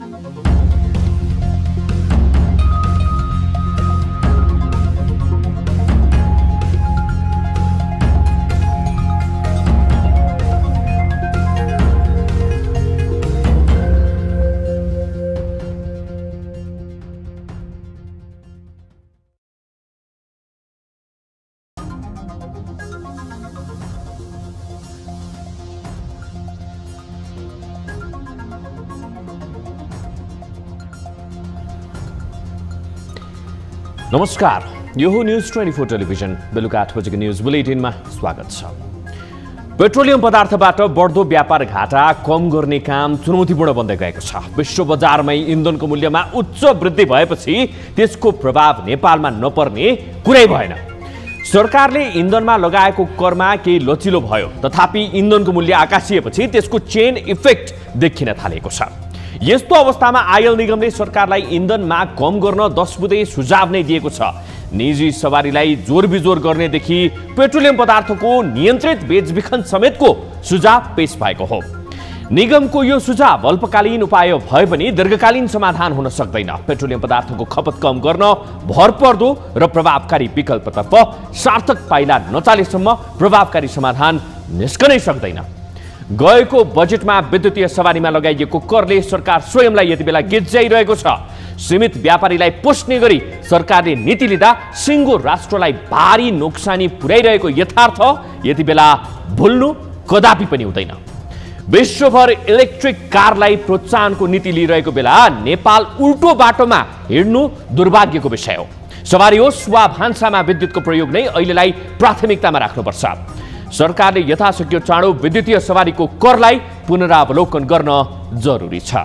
नमस्कार, यो हो न्यूज24 टेलिभिजन बेलुका 8 बजेको न्यूज बुलेटिनमा स्वागत छ। पेट्रोलियम पदार्थबाट बढ्दो व्यापार घाटा कम गर्ने काम चुनौतीपूर्ण बन्दै गएको छ। विश्व बजारमै इन्धनको मूल्यमा उच्च वृद्धि भएपछि त्यसको प्रभाव नेपालमा नपर्ने कुरै भएन। सरकारले इन्धनमा लगाएको करमा केही लचिलो भयो, तथापि इन्धनको मूल्य आकाशिएपछि त्यसको चेन इफेक्ट देखिन थालेको छ। यस्तो अवस्थामा आयल निगमले सरकारलाई इन्धन माग कम गर्न 10 बुँदे सुझाव नै दिएको छ। निजी सवारीलाई जोरबिजोर गर्नेदेखि पेट्रोलियम पदार्थको नियन्त्रित बेचबिखन समेतको सुझाव पेश भएको हो। निगमको यो सुझाव अल्पकालीन उपाय भए पनि दीर्घकालीन समाधान हुन सक्दैन। पेट्रोलियम पदार्थको खपत कम गर्न भरपर्दो र प्रभावकारी विकल्पतर्फ सार्थक पाइला नचालेसम्म प्रभावकारी समाधान निस्कनै सक्दैन। गएको बजेटमा विद्युतीय सवारीमा लगाइएको करले सरकार स्वयंलाई यति बेला गिज्जाइरहेको छ। सीमित व्यापारीलाई पोष्ने गरी सरकारले नीति लिँदा सिङ्गो राष्ट्रलाई भारी नोक्सानी पुर्याइरहेको यथार्थ यति बेला भुल्नु कदापि पनि हुँदैन। विश्वभर इलेक्ट्रिक कारलाई प्रोत्साहनको नीति लिइरहेको बेला नेपाल उल्टो बाटोमा हिँड्नु दुर्भाग्यको विषय हो। सवारी होस् वा भान्सामा विद्युतको प्रयोग नै अहिलेलाई प्राथमिकतामा राख्नुपर्छ। सरकारले यथाशक्य चाँडो विद्युतीय सवारीको करलाई पुनरावलोकन गर्न जरुरी छ।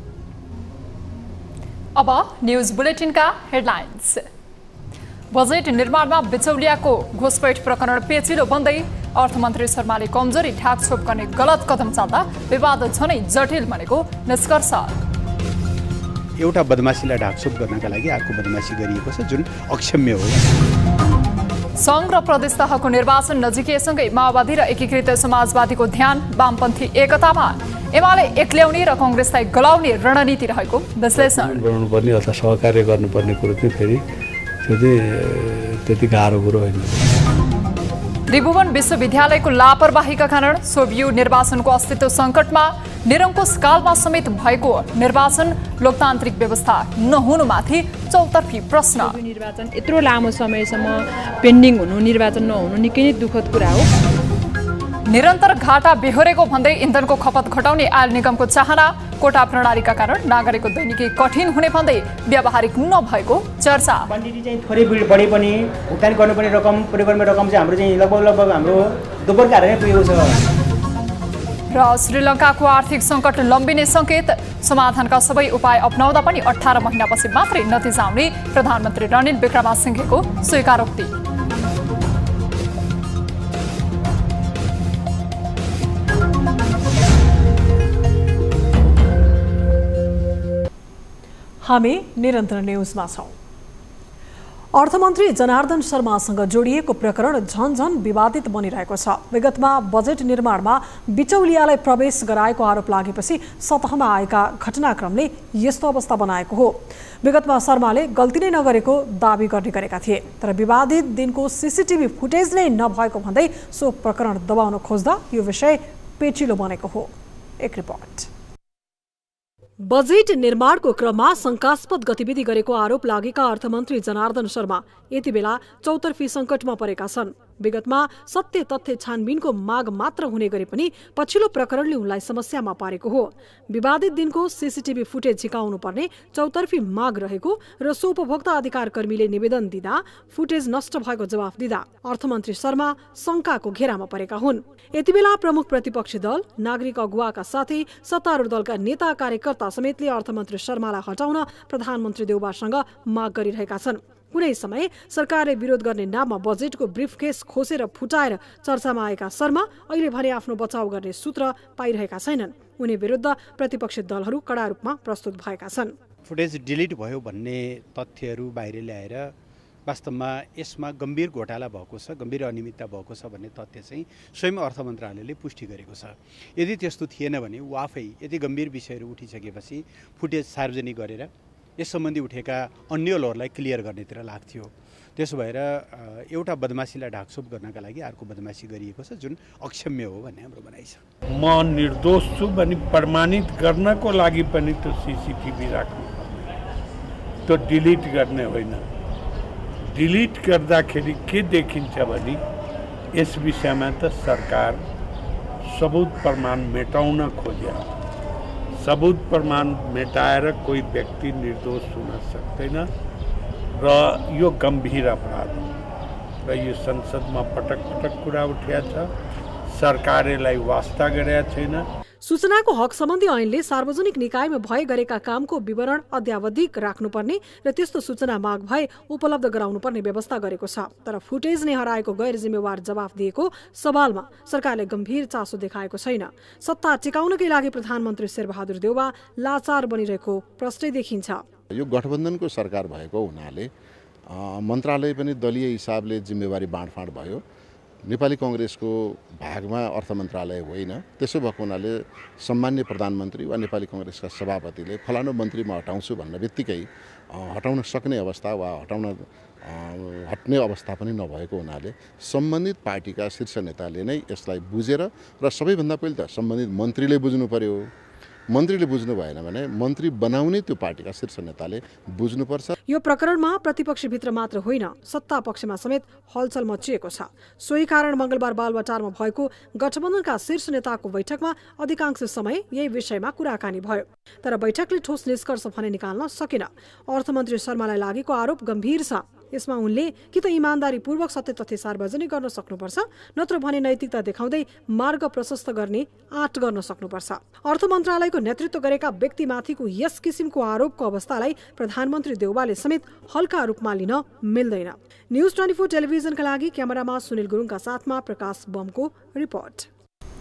अब न्यूज बुलेटिनका हेडलाइन्स। बजेट निर्माणमा बिचौलियाको घुसपैठ प्रकरण पेचिलो बन्दै अर्थमन्त्री शर्माले कमजोरी ढाकछोप गर्ने गलत कदम चाल्दा विवाद झनै जटिल बनेको निष्कर्ष। एउटा बदमाशीलाई ढाकछोप गर्नका लागि अर्को बदमाशी गरिएको छ जुन अक्षम्य हो। संघ र प्रदेश तहको निर्वाचन नजिकिएसँगै माओवादी र एकीकृत समाजवादीको ध्यान वामपन्थी एकतामा। एमाले एक्ल्याउने र कांग्रेसलाई गलाउने रणनीति रहेको विश्लेषण। गर्नुपर्ने अथवा सहकार्य गर्नुपर्ने कुरो चाहिँ फेरि त्यो चाहिँ त्यति गाह्रो कुरो होइन। त्रिभुवन विश्वविद्यालयको लापरवाहीका कारण सोभियु निर्वाचनको अस्तित्व सङ्कटमा। निरङ्कुश कालमा समेत भएको निर्वाचन लोकतान्त्रिक व्यवस्था नहुनुमाथि चौतर्फी प्रश्न। निर्वाचन यत्रो लामो समयसम्म पेन्डिङ हुनु, निर्वाचन नहुनु निकै नै दुःखद कुरा हो। निरन्तर घाटा बेहोरेको भन्दै इन्धनको खपत घटाउने आयल निगमको चाहना। कोटा प्रणालीका कारण नागरिकको दैनिकी कठिन हुने भन्दै व्यावहारिक नभएको चर्चा। क्वान्टिटी चाहिँ थोरै बढे पनि भुक्तान गर्नुपर्ने रकम प्रयोग गर्ने रकम चाहिँ हाम्रो चाहिँ लगभग हाम्रो दोब्बरका नै पुगेको छ। र श्रीलङ्काको आर्थिक सङ्कट लम्बिने सङ्केत। समाधानका सबै उपाय अपनाउँदा पनि 18 महिनापछि मात्रै नतिजा आउने प्रधानमन्त्री रनिल विक्रमासिंघेको स्वीकारोक्ति। हामी निरन्तर न्यूजमा छौं। अर्थमन्त्री जनार्दन शर्मासँग जोडिएको प्रकरण झनझन विवादित बनिरहेको छ। विगतमा बजेट निर्माणमा बिचौलियालाई प्रवेश गराएको आरोप लागेपछि सतहमा आएका घटनाक्रमले यस्तो अवस्था बनाएको हो। विगतमा शर्माले गल्ती नै नगरेको दाबी गरेका थिए, तर विवादित दिनको सीसीटीभी फुटेज नै नभएको भन्दै सो प्रकरण दबाउन खोज्दा यो विषय पेचिलो बनेको हो। एक रिपोर्ट। बजेट निर्माणको क्रममा शंकास्पद गतिविधि गरेको आरोप लागेका अर्थमन्त्री जनार्दन शर्मा यति बेला चौतर्फी संकटमा परेका छन्। विगतमा सत्य तथ्य छानबिनको माग मात्र हुने गरे पनि पछिल्लो प्रकरणले उनलाई समस्यामा पारेको हो। विवादित दिनको सीसीटीभी फुटेज झिकाउनु पर्ने चौतर्फी माग रहेको र सो उपभोक्ता अधिकार कर्मीले निवेदन दिँदा फुटेज नष्ट भएको जवाफ दिँदा अर्थमन्त्री शर्मा शंकाको घेरामा परेका हुन्। यति बेला प्रमुख प्रतिपक्षी दल, नागरिक अगुवाका साथै सत्तारूढ दलका नेता कार्यकर्ता समेतले अर्थमन्त्री शर्मालाई हटाउन प्रधानमन्त्री देउबासँग माग गरिरहेका छन्। कुनै समय सरकारले विरोध गर्ने नाममा बजेटको ब्रिफकेस खोसेर फुटाएर चर्चामा आएका शर्मा अहिले भने आफ्नो बचाउ गर्ने सूत्र पाइरहेका छैनन्। उनी विरुद्ध प्रतिपक्षी दलहरू कडा रूपमा प्रस्तुत भएका छन्। फुटेज डिलिट भयो भन्ने तथ्यहरू बाहिर ल्याएर वास्तवमा यसमा गम्भीर घोटाला भएको छ, गम्भीर अनियमितता भएको छ भन्ने तथ्य चाहिँ स्वयं अर्थ मन्त्रालयले पुष्टि गरेको छ। यदि त्यस्तो थिएन भने ऊ आफै यति गम्भीर विषयहरू उठिसकेपछि फुटेज सार्वजनिक गरेर यस सम्बन्धी उठेका अन्य लहरलाई क्लियर गर्नेतिर लाग्थ्यो। त्यसो भएर एउटा बदमासीलाई ढाकछोप गर्नका लागि अर्को बदमासी गरिएको छ, जुन अक्षम्य हो भन्ने हाम्रो भनाइ छ। म निर्दोष छु भनी प्रमाणित गर्नको लागि पनि त्यो सीसीटीभी राख्नु, त्यो डिलिट गर्ने होइन। डिलिट गर्दाखेरि के देखिन्छ भने यस विषयमा त सरकार सबूत प्रमाण मेटाउन खोज्या। सबूत प्रमाण मेटाएर कोही व्यक्ति निर्दोष हुन सक्दैन र यो गम्भीर अपराध हो र यो संसदमा पटक पटक कुरा उठिया छ। सरकारले वास्ता गरेका छैन। सूचनाको हक सम्बन्धी ऐनले सार्वजनिक निकायमा भए गरेका कामको विवरण अद्यावधिक राख्नुपर्ने र त्यस्तो सूचना माग भए उपलब्ध गराउनुपर्ने व्यवस्था गरेको छ। तर फुटेज नै हराएको गैर जिम्मेवार जवाफ दिएको सवालमा सरकारले गम्भीर चासो देखाएको छैन। सत्ता टिकाउनकै लागि प्रधानमन्त्री शेरबहादुर देउवा लाचार बनिरहेको प्रश्नै देखिन्छ। यो गठबन्धनको सरकार भएको हुनाले मन्त्रालय पनि दलीय हिसाबले जिम्मेवारी बाँडफाँड भयो। नेपाली कांग्रेसको भागमा अर्थ मन्त्रालय होइन। त्यसो भएको हुनाले सम्मान्य प्रधानमन्त्री वा नेपाली कांग्रेसका सभापतिले फलानु मन्त्री म हटाउँछु भन्ने बित्तिकै हटाउन सक्ने अवस्था वा हट्ने अवस्था पनि नभएको हुनाले सम्बन्धित पार्टीका शीर्ष नेताले नै यसलाई बुझेर र सबैभन्दा पहिले त सम्बन्धित मन्त्रीले बुझ्नु पर्यो। मन्त्रीले बुझ्नु भएन भने मन्त्री बनाउने त्यो पार्टीका शीर्ष नेताले बुझ्नुपर्छ। यो प्रकरणमा प्रतिपक्षभित्र मात्र होइन, सत्ता पक्षमा समेत हलचल मचिएको छ। सोही कारण मंगलबार बालवाटारमा भएको गठबन्धनका शीर्ष नेताको बैठकमा अधिकांश समय यही विषयमा कुराकानी भयो। तर बैठकले ठोस निष्कर्ष भने निकाल्न सकेन। अर्थमन्त्री शर्मालाई लागेको आरोप गम्भीर छ। यसमा उनले कि त इमानदारीपूर्वक सत्य तथ्य सार्वजनिक गर्न सक्नुपर्छ, नत्र भने नैतिकता देखाउँदै मार्ग प्रशस्त गर्ने आँट गर्न सक्नुपर्छ। अर्थ मन्त्रालयको नेतृत्व गरेका व्यक्तिमाथिको यस किसिमको आरोपको अवस्थालाई प्रधानमन्त्री देउवाले समेत हल्का रूपमा लिन मिल्दैन। NEWS24 टेलिभिजनका लागि क्यामेरामा सुनिल गुरुङका साथमा प्रकाश बमको रिपोर्ट।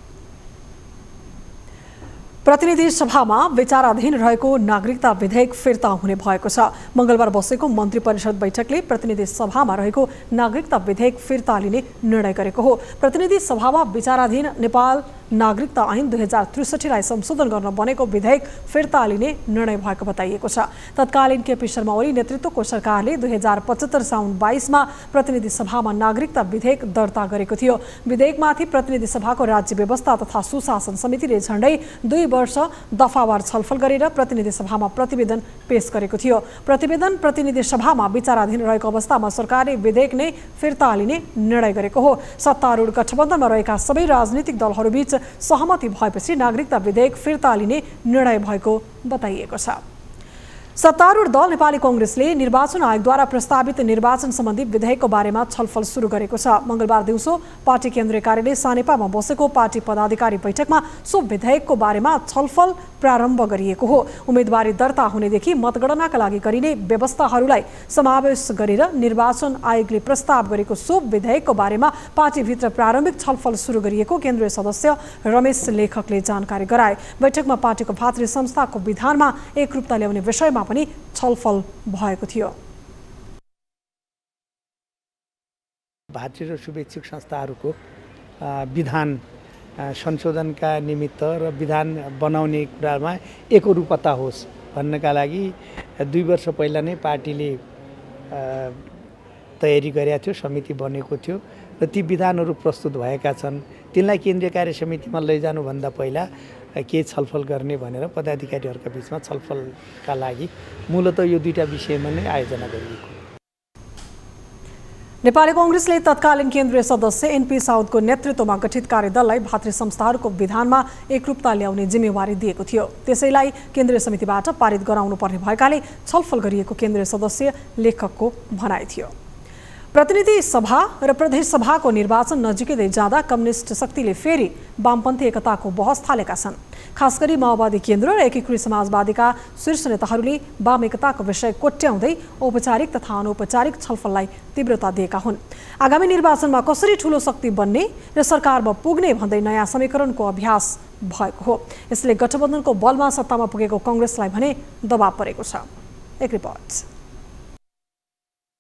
प्रतिनिधि सभामा विचाराधीन रहेको नागरिकता विधेयक फिर्ता हुने भएको छ। मंगलबार बसेको मन्त्री परिषद बैठकले प्रतिनिधि सभामा रहेको नागरिकता विधेयक फिर्ता लिने निर्णय गरेको हो। प्रतिनिधि सभामा विचाराधीन नेपाल नागरिकता ऐन 2063लाई संशोधन गर्न बनेको विधेयक फिर्ता लिने निर्णय भएको बताइएको छ। तत्कालीन केपी शर्मा ओली नेतृत्वको सरकारले 2075 साउन 22मा प्रतिनिधि सभामा नागरिकता विधेयक दर्ता गरेको थियो। विधेयकमाथि प्रतिनिधि सभाको राज्य व्यवस्था तथा सुशासन समितिले झण्डै 2 वर्ष दफावार छलफल गरेर प्रतिनिधि सभामा प्रतिवेदन पेश गरेको थियो। प्रतिवेदन प्रतिनिधि सभामा विचाराधीन रहेको अवस्थामा सरकारले विधेयक नै फिर्ता लिने निर्णय गरेको हो। सत्तारूढ गठबन्धनमा रहेका सबै राजनीतिक दलहरूबीच सहमति भएपछि नागरिकता विधेयक फिर्ता लिने निर्णय भएको बताइएको छ। सत्तारूढ दल नेपाली कांग्रेसले निर्वाचन आयोगद्वारा प्रस्तावित निर्वाचन सम्बन्धी विधेयकको बारेमा छलफल सुरु गरेको छ। मंगलबार दिउँसो पार्टी केन्द्रीय कार्यालय सानेपामा बसेको पार्टी पदाधिकारी बैठकमा सो विधेयकको बारेमा छलफल प्रारम्भ गरिएको हो। उम्मेदवारी दर्ता हुनेदेखि मतगणनाका लागि गरिने व्यवस्थाहरूलाई समावेश गरेर निर्वाचन आयोगले प्रस्ताव गरेको सो विधेयकको बारेमा पार्टीभित्र प्रारम्भिक छलफल सुरु गरिएको केन्द्रीय सदस्य रमेश लेखकले जानकारी गराए। बैठकमा पार्टीको भातृ संस्थाको विधानमा एकरूपता ल्याउने विषयमा पनि छलफल भएको थियो। भातृ र शुभेच्छुक संस्थाहरूको विधान संशोधनका निमित्त र विधान बनाउने कुरामा एकरूपता होस् भन्नका लागि 2 वर्ष पहिला नै पार्टीले तयारी गरेको थियो, समिति बनेको थियो र ती विधानहरू प्रस्तुत भएका छन्। तिनलाई केन्द्रीय कार्य समितिमा लैजानुभन्दा पहिला के छलफल गर्ने भनेर पदाधिकारीहरूका बीचमा छलफलका लागि मूलतः यो 2टा विषयमा नै आयोजना गरिएको। नेपाली कांग्रेसले तत्कालीन केन्द्रीय सदस्य एनपी साउदको नेतृत्वमा गठित कार्यदललाई भातृ संस्थाहरूको विधानमा एकरूपता ल्याउने जिम्मेवारी दिएको थियो। त्यसैलाई केन्द्रीय समितिबाट पारित गराउनु पर्ने भएकाले छलफल गरिएको केन्द्रीय सदस्य लेखकको भनाइ थियो। प्रतिनिधि सभा र प्रदेश सभाको निर्वाचन नजिकै जाँदा कम्युनिस्ट शक्तिले फेरि वामपन्थी एकताको बहस थालेका छन्। खासगरी माओवादी केन्द्र र एकीकृत समाजवादीका शीर्ष नेताहरूले वाम एकताको विषय कोट्याउँदै औपचारिक तथा अनौपचारिक छलफललाई तीव्रता दिएका हुन्। आगामी निर्वाचनमा कसरी ठूलो शक्ति बन्ने र सरकारमा पुग्ने भन्दै नयाँ समीकरणको अभ्यास भएको हो। यसले गठबन्धनको बलमा सत्तामा पुगेको कांग्रेसलाई भने दबाव परेको छ। एक रिपोर्ट।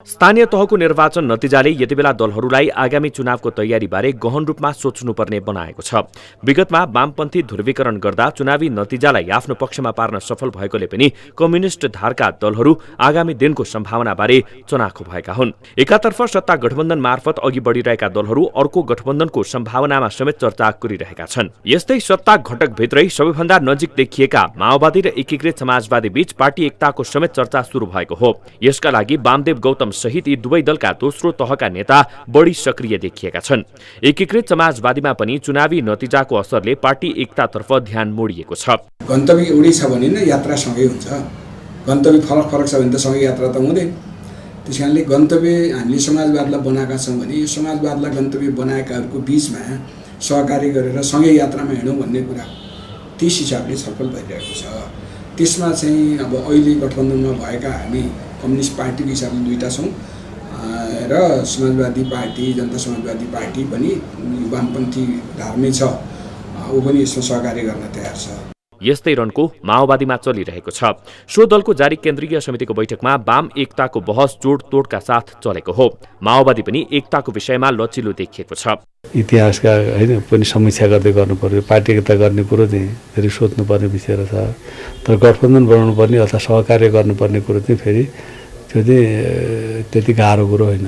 स्थानीय तहको निर्वाचन नतिजाले यतिबेला दलहरूलाई आगामी चुनावको तयारीबारे गहन रूपमा सोच्नुपर्ने बनाएको छ। विगतमा वामपन्थी ध्रुवीकरण गर्दा चुनावी नतिजालाई आफ्नो पक्षमा पार्न सफल भएकोले पनि कम्युनिस्ट धारका दलहरू आगामी दिनको सम्भावनाबारे चनाखो भएका हुन्। एकातर्फ सत्ता गठबन्धन मार्फत अघि बढिरहेका दलहरू अर्को गठबन्धनको सम्भावनामा समेत चर्चा गरिरहेका छन्। यस्तै सत्ता घटकभित्रै सबैभन्दा नजिक देखिएका माओवादी र एकीकृत समाजवादी बीच पार्टी एकताको समेत चर्चा सुरु भएको हो। यसका लागि वामदेव गौतम सहित यी दुवै दलका दोस्रो तहका नेता बढी सक्रिय देखिएका छन्। एकीकृत समाजवादीमा पनि चुनावी नतिजाको असरले पार्टी एकतातर्फ ध्यान मोडिएको छ। गन्तव्य एउटै छ भने न यात्रा सँगै हुन्छ, गन्तव्य फरक फरक छ भने त सँगै यात्रा त हुँदैन। त्यसकारणले गन्तव्य हामीले समाजवादलाई बनाएका छौँ भने यो समाजवादलाई गन्तव्य बनाएकाहरूको बिचमा सहकारी गरेर सँगै यात्रामा हिँडौँ भन्ने कुरा त्यस हिसाबले छलफल भइरहेको छ। त्यसमा चाहिँ अब अहिले गठबन्धनमा भएका हामी कम्युनिस्ट पार्टीको हिसाबले दुईटा छौँ र समाजवादी पार्टी जनता समाजवादी पार्टी पनि वामपन्थी धार्मै छ, ऊ पनि यसमा सहकारी गर्न तयार छ। यस्तै रनको माओवादीमा चलिरहेको छ। सो दलको जारी केन्द्रीय समितिको बैठकमा वाम एकताको बहस जोडतोडका साथ चलेको हो। माओवादी पनि एकताको विषयमा लचिलो देखिएको छ। इतिहासका होइन पनि समीक्षा गर्दै गर्नु पर्यो, पार्टी एकता गर्ने कुरो चाहिँ फेरि सोध्नुपर्ने विषय रहेछ। तर गठबन्धन बनाउनु पर्ने अथवा सहकार्य गर्नुपर्ने कुरो चाहिँ फेरि त्यो चाहिँ त्यति गाह्रो कुरो होइन,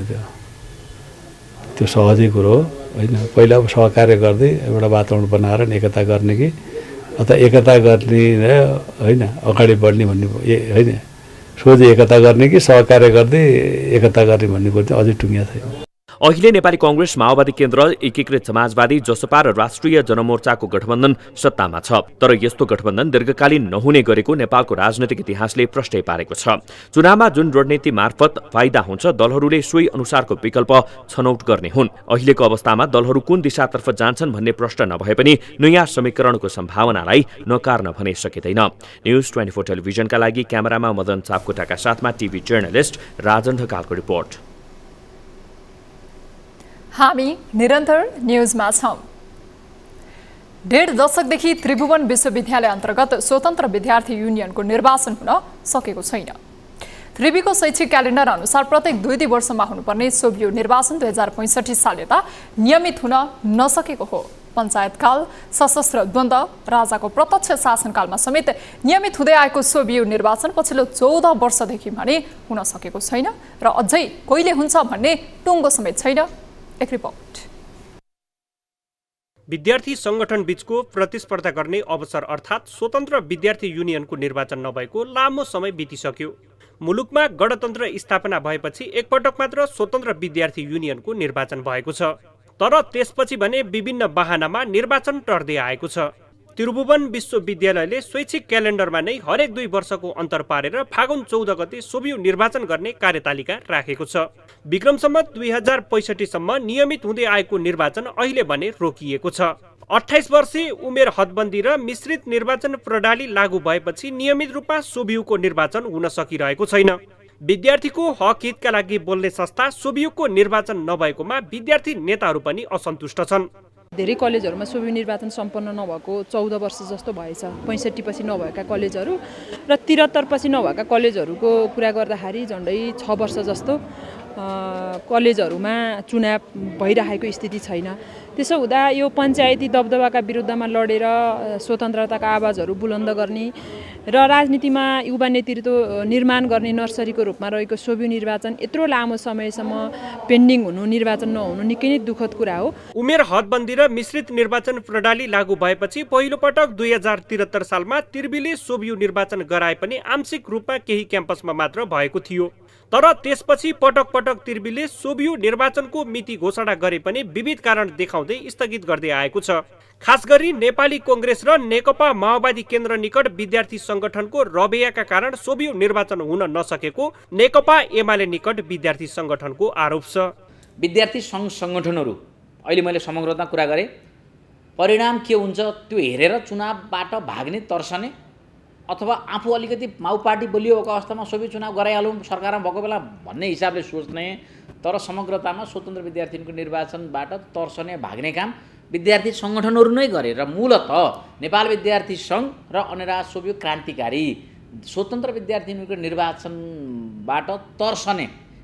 त्यो सहजै कुरो हो होइन। पहिला अब सहकार्य गर्दै एउटा वातावरण बनाएर एकता गर्ने कि अथवा एकता गर्ने होइन अगाडि बढ्ने भन्ने होइन, सोझै एकता गर्ने कि सहकार्य गर्दै एकता गर्ने भन्ने कुरो चाहिँ अझै टुङ्गिया छैन। अहिले नेपाली कांग्रेस, माओवादी केन्द्र, एकीकृत समाजवादी, जसपा र राष्ट्रिय जनमोर्चाको गठबन्धन सत्तामा छ। तर यस्तो गठबन्धन दीर्घकालीन नहुने गरेको नेपालको राजनैतिक इतिहासले प्रष्टै पारेको छ। चुनावमा जुन रणनीति मार्फत फाइदा हुन्छ दलहरूले सोही अनुसारको विकल्प छनौट गर्ने हुन्। अहिलेको अवस्थामा दलहरू कुन दिशातर्फ जान्छन् भन्ने प्रश्न नभए पनि नयाँ समीकरणको सम्भावनालाई नकार्न भने सकिँदैन। न्यूज24 टेलिभिजनका लागि क्यामेरामा मदन सापकोटाका साथमा टिभी जर्नलिस्ट राजन ढकालको रिपोर्ट। हामी निरन्तर न्यूजमा छौं। 1.5 दशकदेखि त्रिभुवन विश्वविद्यालय अन्तर्गत स्वतन्त्र विद्यार्थी युनियनको निर्वाचन हुन सकेको छैन। त्रिभुवनको शैक्षिक क्यालेन्डर अनुसार प्रत्येक 2 वर्षमा हुनुपर्ने सोभियो निर्वाचन 2065 साल यता नियमित हुन नसकेको हो। पञ्चायतकाल, सशस्त्र द्वन्द्व, राजाको प्रत्यक्ष शासनकालमा समेत नियमित हुँदै आएको सोभियो निर्वाचन पछिल्लो 14 वर्षदेखि भने हुन सकेको छैन र अझै कहिले हुन्छ भन्ने टुङ्गो समेत छैन। एक रिपोर्ट। विद्यार्थी संगठन बीचको प्रतिस्पर्धा गर्ने अवसर अर्थात् स्वतन्त्र विद्यार्थी युनियनको निर्वाचन नभएको लामो समय बितिसक्यो। मुलुकमा गणतन्त्र स्थापना भएपछि एकपटक मात्र स्वतन्त्र विद्यार्थी युनियनको निर्वाचन भएको छ। तर त्यसपछि भने विभिन्न बहानामा निर्वाचन टर्दै आएको छ। त्रिभुवन विश्वविद्यालयले शैक्षिक क्यालेन्डरमा नै हरेक 2 वर्षको अन्तर पारेर फागुन 14 गते सोभियो निर्वाचन गर्ने कार्यतालिका राखेको छ। विक्रम सम्वत 2065 सम्म नियमित हुँदै आएको निर्वाचन अहिले भने रोकिएको छ। 28 वर्षीय उमेर हदबन्दी र मिश्रित निर्वाचन प्रणाली लागू भएपछि नियमित रूपमा सोभियोको निर्वाचन हुन सकिरहेको छैन। विद्यार्थीको हक हितका लागि बोल्ने संस्था सोभियोको निर्वाचन नभएकोमा विद्यार्थी नेताहरू पनि असन्तुष्ट छन्। धेरै कलेजहरुमा सोभियो निर्वाचन सम्पन्न नभएको 14 वर्ष जस्तो भएछ। 65 पछि नभएका कलेजहरू र 73 पछि नभएका कलेजहरूको कुरा गर्दाखेरि झन्डै 6 वर्ष जस्तो कलेजहरूमा चुनाव भइरहेको स्थिति छैन। त्यसो हुँदा यो पञ्चायती दबदबाका विरुद्धमा लडेर स्वतन्त्रताका आवाजहरू बुलन्द गर्ने र राजनीतिमा युवा नेतृत्व निर्माण गर्ने नर्सरीको रूपमा रहेको सोभियो निर्वाचन यत्रो लामो समयसम्म पेन्डिङ हुनु, निर्वाचन नहुनु निकै नै दुःखद कुरा हो। उमेर हदबन्दी र मिश्रित निर्वाचन प्रणाली लागू भएपछि पहिलो पटक 2073 सालमा त्रिभुवनले सोभियो निर्वाचन गराए पनि आंशिक रूपमा केही क्याम्पसमा मात्र भएको थियो। तर त्यसपछि पटक पटक त्रिभुवनले सोभियो निर्वाचनको मिति घोषणा गरे पनि विविध कारण देखाउँदै स्थगित गर्दै आएको छ। खास गरी नेपाली कांग्रेस र नेकपा माओवादी केन्द्र निकट विद्यार्थी संगठनको रवैयाका कारण सोभियो निर्वाचन हुन नसकेको नेकपा एमाले निकट विद्यार्थी संगठनको आरोप छ। विद्यार्थी संघ संगठनहरू अहिले मैले समग्रमा कुरा गरेँ, परिणाम के हुन्छ त्यो हेरेर चुनावबाट भाग्ने तर्सने अथवा आफू अलिकति माउ पार्टी बलियो भएको अवस्थामा सोभियो चुनाव गराइहालौँ सरकारमा भएको बेला भन्ने हिसाबले सोच्ने, तर समग्रतामा स्वतन्त्र विद्यार्थीको निर्वाचनबाट तर्सने भाग्ने काम विद्यार्थी संगठनहरू नै गरे र मूलत नेपाल विद्यार्थी संघ र अनेरा सोभियो क्रान्तिकारी स्वतन्त्र विद्यार्थीको निर्वाचनबाट तर्सने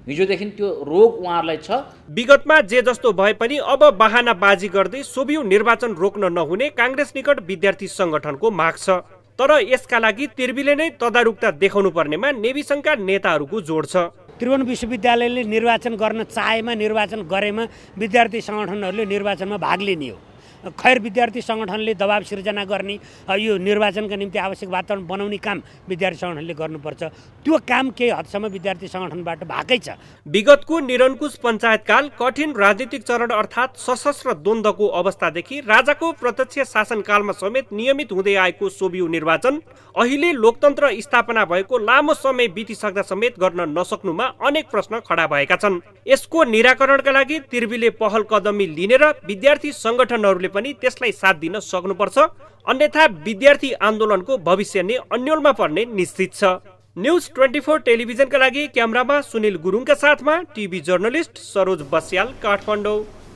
हिजोदेखि त्यो रोग उहाँहरूलाई छ। विगतमा जे जस्तो भए पनि अब बहानाबाजी गर्दै सोभियु निर्वाचन रोक्न नहुने कांग्रेस निकट विद्यार्थी संगठनको माग छ। तर यसका लागि तिर्बीले नै तदारुकता देखाउनु पर्नेमा नेभी संघका नेताहरूको जोड छ। त्रिभुवन विश्वविद्यालयले निर्वाचन गर्न चाहेमा निर्वाचन गरेमा विद्यार्थी संगठनहरूले निर्वाचनमा भाग लिने हो। खैर विद्यार्थी संगठनले दबाब सिर्जना गर्ने यो निर्वाचनका निम्ति आवश्यक वातावरण बनाउने काम विद्यार्थी संगठनले गर्नुपर्छ। त्यो काम केही हदसम्म विद्यार्थी संगठनबाट भएकै छ। विगतको निरङ्कुश पञ्चायतकाल कठिन राजनीतिक चरण अर्थात् सशस्त्र द्वन्द्वको अवस्थादेखि राजाको प्रत्यक्ष शासनकालमा समेत नियमित हुँदै आएको सोभियु निर्वाचन अहिले लोकतन्त्र स्थापना भएको लामो समय बितिसक्दा समेत गर्न नसक्नुमा अनेक प्रश्न खडा भएका छन्। यसको निराकरणका लागि तिर्बीले पहल कदमी लिने र विद्यार्थी संगठनहरूले पनि त्यसलाई साथ दिन सक्नुपर्छ, अन्यथा विद्यार्थी आन्दोलनको भविष्य नै अन्योलमा पर्ने निश्चित छ। न्यूज 24 टेलिभिजनका लागि क्यामेरामा सुनिल गुरुङका साथमा टिभी जर्नलिस्ट सरोज बस्याल, काठमाडौँ।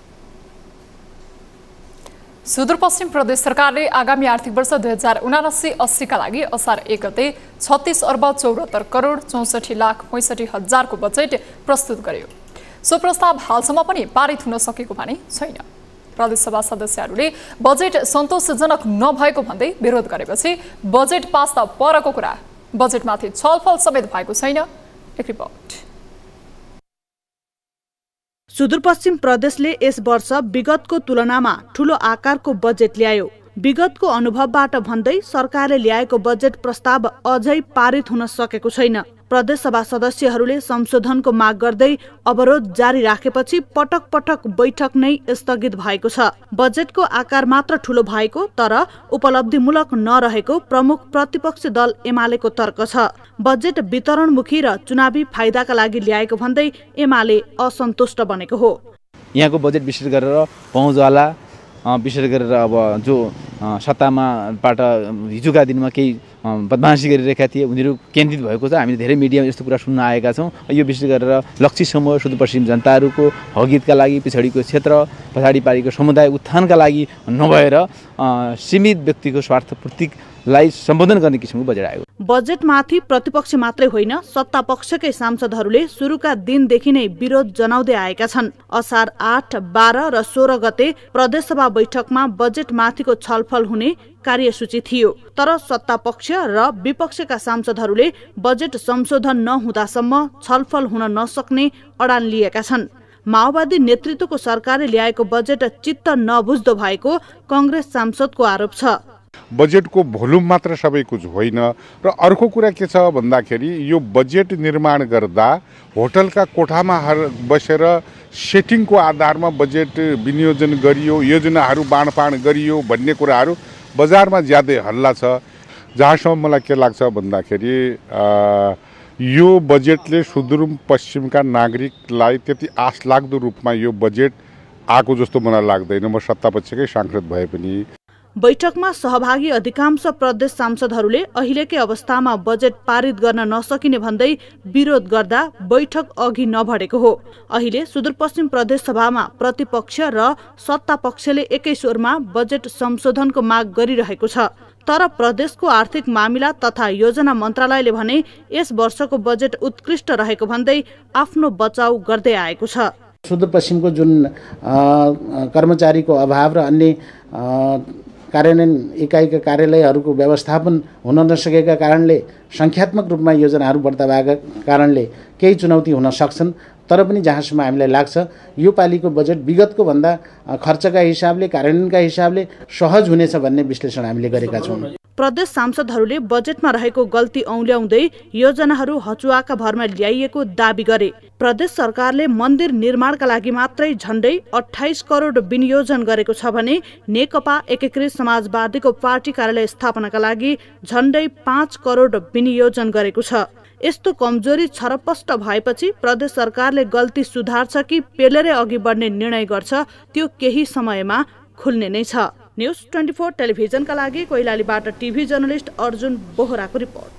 सुदूरपश्चिम प्रदेश सरकारले आगामी आर्थिक वर्ष 2079-80 का लागि असार 1 गते 36 अर्ब 74 करोड 64 लाख 65 हजारको बजेट प्रस्तुत गर्यो। सो प्रस्ताव हालसम्म पनि पारित हुन सकेको भने छैन। प्रदेशसभा सदस्यहरूले बजेट सन्तोषजनक नभएको भन्दै विरोध गरेपछि बजेट पास त परको कुरा, बजेटमाथि छलफल समेत भएको छैन। एक रिपोर्ट। सुदूरपश्चिम प्रदेशले यस वर्ष विगतको तुलनामा ठूलो आकारको बजेट ल्यायो। विगतको अनुभवबाट भन्दै सरकारले ल्याएको बजेट प्रस्ताव अझै पारित हुन सकेको छैन। प्रदेशसभा सदस्यहरूले संशोधनको माग गर्दै अवरोध जारी राखेपछि पटक पटक बैठक नै स्थगित भएको छ। बजेटको आकार मात्र ठूलो भएको तर उपलब्धिमूलक नरहेको प्रमुख प्रतिपक्षी दल एमालेको तर्क छ। बजेट वितरणमुखी र चुनावी फाइदाका लागि ल्याएको भन्दै एमाले असन्तुष्ट बनेको हो। यहाँको बजेट विशेष गरेर पहुँचवाला, विशेष गरेर अब जो सत्तामाबाट हिजोका दिनमा केही बदमासी गरिरहेका थिए उनीहरू केन्द्रित भएको छ। हामीले धेरै मिडियामा यस्तो कुरा सुन्न आएका छौँ। यो विशेष गरेर लक्षित समूह सुदूरपश्चिम जनताहरूको हकहितका लागि, पछाडिको क्षेत्र, पछाडि पारेको समुदाय उत्थानका लागि नभएर सीमित व्यक्तिको स्वार्थपूर्तिलाई सम्बोधन गर्ने किसिमको बजेट आयो। बजेटमाथि प्रतिपक्ष मात्रै होइन, सत्ता पक्षकै सांसदहरूले सुरुका दिनदेखि नै विरोध जनाउँदै आएका छन्। असार 8, 12 र 16 गते प्रदेशसभा बैठकमा बजेटमाथिको छलफल हुने कार्यसूची थियो। तर सत्ता पक्ष र विपक्षका सांसदहरूले बजेट संशोधन नहुँदासम्म छलफल हुन नसक्ने अडान लिएका छन्। माओवादी नेतृत्वको सरकारले ल्याएको बजेट चित्त नबुझ्दो भएको कांग्रेस सांसदको आरोप छ। बजेटको भोल्युम मात्र सबै कुछ होइन र अर्को कुरा के छ भन्दाखेरि यो बजेट निर्माण गर्दा होटलका कोठामा बसेर सेटिङको आधारमा बजेट विनियोजन गरियो, योजनाहरू बाँडफाँड गरियो भन्ने कुराहरू बजारमा ज्यादै हल्ला छ। जहाँसम्म मलाई के लाग्छ भन्दाखेरि यो बजेटले सुदूरपश्चिमका नागरिकलाई त्यति आश लाग्दो रूपमा यो बजेट आएको जस्तो मलाई लाग्दैन। म सत्तापक्षकै सांसद भए पनि। बैठकमा सहभागी अधिकांश प्रदेश सांसदहरूले अहिलेकै अवस्थामा बजेट पारित गर्न नसकिने भन्दै विरोध गर्दा बैठक अघि नबढेको हो। अहिले सुदूरपश्चिम प्रदेश सभामा प्रतिपक्ष र सत्ता पक्षले एकै स्वरमा बजेट संशोधनको माग गरिरहेको छ। तर प्रदेशको आर्थिक मामिला तथा योजना मन्त्रालयले भने यस वर्षको बजेट उत्कृष्ट रहेको भन्दै आफ्नो बचाउ गर्दै आएको छ। सुदूरपश्चिमको जुन कर्मचारीको अभाव र अन्य कार्यान्वयन इकाइका कार्यालयहरूको व्यवस्थापन हुन नसकेका कारणले संख्यात्मक रूपमा योजनाहरू बढ्ता भएका कारणले केही चुनौती हुन सक्छन्। तर पनि जहाँसम्म हामीलाई लाग्छ यो पालिको बजेट विगतको भन्दा खर्चका हिसाबले, कार्यान्वयनका हिसाबले सहज हुनेछ भन्ने विश्लेषण हामीले गरेका छौँ। प्रदेश सांसदहरूले बजेटमा रहेको गल्ती औल्याउँदै योजनाहरू हचुवाका भरमा ल्याइएको दाबी गरे। प्रदेश सरकारले मन्दिर निर्माणका लागि मात्रै झण्डै 28 करोड विनियोजन गरेको छ भने नेकपा एकीकृत समाजवादीको पार्टी कार्यालय स्थापनाका लागि झण्डै 5 करोड विनियोजन गरेको छ। यस्तो कमजोरी छरपष्ट भएपछि प्रदेश सरकारले गल्ती सुधार्छ कि पेलेरै अघि बढ्ने निर्णय गर्छ त्यो केही समयमा खुल्ने नै छ। न्यूज 24 टेलिभिजनका लागि कोइलालीबाट टिभी जर्नलिस्ट अर्जुन बोहराको रिपोर्ट।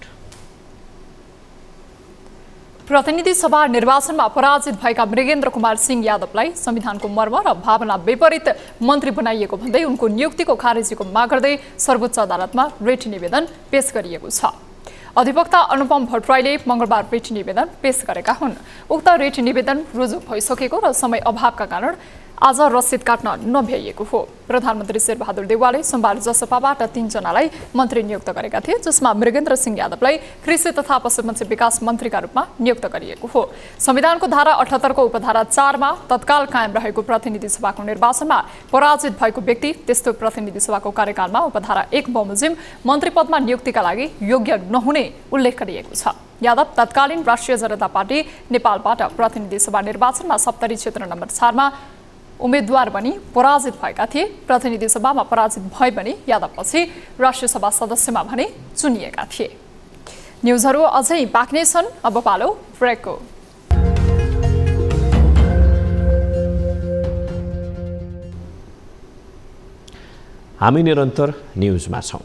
प्रतिनिधि सभा निर्वाचनमा पराजित भएका मृगेन्द्र कुमार सिंह यादवलाई संविधानको मर्म र भावना विपरीत मन्त्री बनाइएको भन्दै उनको नियुक्तिको खारेजीको माग गर्दै सर्वोच्च अदालतमा रिट निवेदन पेश गरिएको छ। अधिवक्ता अनुपम भट्टराईले मंगलबार रिट निवेदन पेश गरेका हुन्। उक्त रिट निवेदन रुजु भइसकेको र समय अभावका कारण आज रसिद काट्न नभ्याइएको हो। प्रधानमन्त्री शेरबहादुर देउवाले सोमबार जसपाबाट 3 जनालाई मन्त्री नियुक्त गरेका थिए, जसमा मृगेन्द्र सिंह यादवलाई कृषि तथा पशुपन्छी विकास मन्त्रीका रूपमा नियुक्त गरिएको हो। संविधानको धारा 78 को उपधारा 4 मा तत्काल कायम रहेको प्रतिनिधि सभाको निर्वाचनमा पराजित भएको व्यक्ति त्यस्तो प्रतिनिधि सभाको कार्यकालमा उपधारा 1 बमोजिम मन्त्री पदमा नियुक्तिका लागि योग्य नहुने उल्लेख गरिएको छ। यादव तत्कालीन राष्ट्रिय जनता पार्टी नेपालबाट प्रतिनिधि सभा निर्वाचनमा सप्तरी क्षेत्र नम्बर 4 मा उम्मेद्वार बनी पराजित भएका थिए। प्रतिनिधि सभामा पराजित भए पनि यादव पछि राष्ट्रिय सभा सदस्यमा भने चुनिएका थिए। न्युजहरू अझै बाँकी नै छन्। अब पालो ब्रेकको। हामी निरन्तर न्युजमा छौं।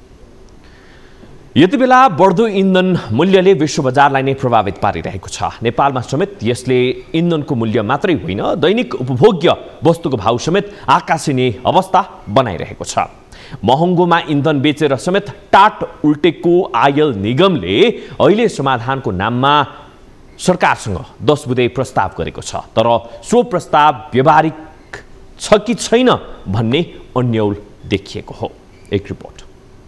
यति बेला बढ्दो इन्धन मूल्यले विश्व बजारलाई नै प्रभावित पारिरहेको छ। नेपालमा समेत यसले इन्धनको मूल्य मात्रै होइन, दैनिक उपभोग्य वस्तुको भाव समेत आकाशिने अवस्था बनाइरहेको छ। महँगोमा इन्धन बेचेर समेत टाट उल्टेको आयल निगमले अहिले समाधानको नाममा सरकारसँग 10 बुँदे प्रस्ताव गरेको छ। तर सो प्रस्ताव व्यावहारिक छ कि छैन भन्ने अन्यल देखिएको हो। एक रिपोर्ट।